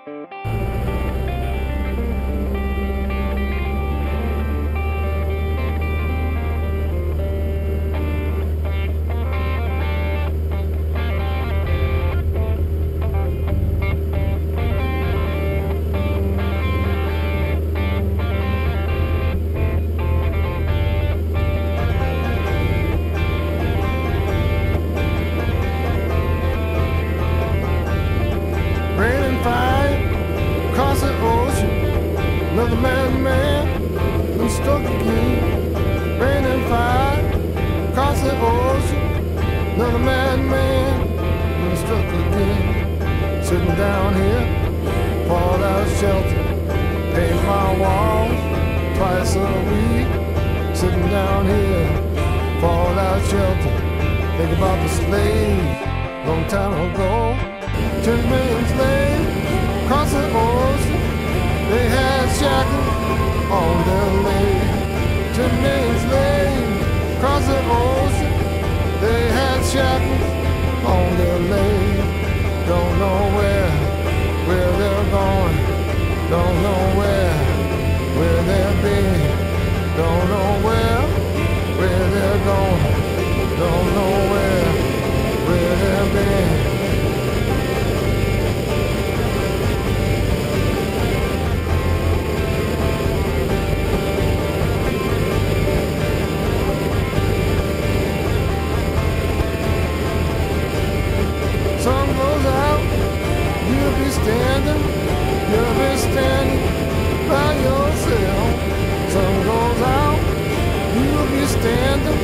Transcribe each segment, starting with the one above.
Across the ocean, another man, I'm stuck again. Rain and fire, across the ocean, another man, I'm stuck again. Sitting down here, fallout shelter, paint my walls twice a week. Sitting down here, fallout shelter, think about the slaves, long time ago. 10 million slaves across the ocean, they had shackles on their legs. 10 million slaves across the ocean, they had shackles on their legs. Don't know where they're going. Don't know where they're been. Don't know where they're going. Don't know where they're been. Sun goes out, you'll be standing by yourself. Sun goes out, you'll be standing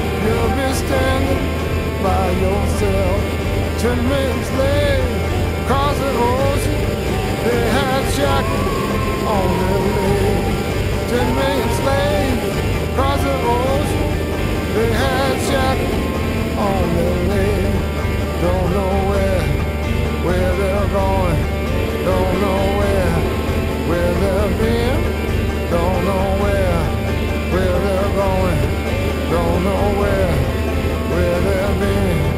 by yourself. 10 million slaves across the ocean, they had shackles on their legs. 10 million slaves across the ocean, they had shackles on their legs. Don't know where they're going. Don't know where they've been. Don't know where they're going. Don't know where they've been.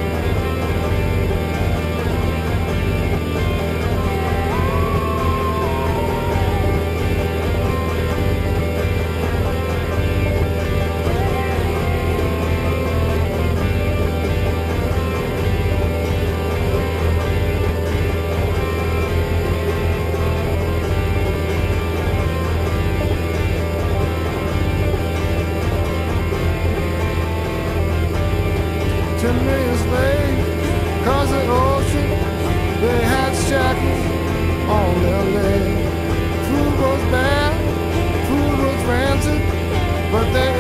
Across the ocean, they had shackles on their legs. Food was bad, food was rancid, but they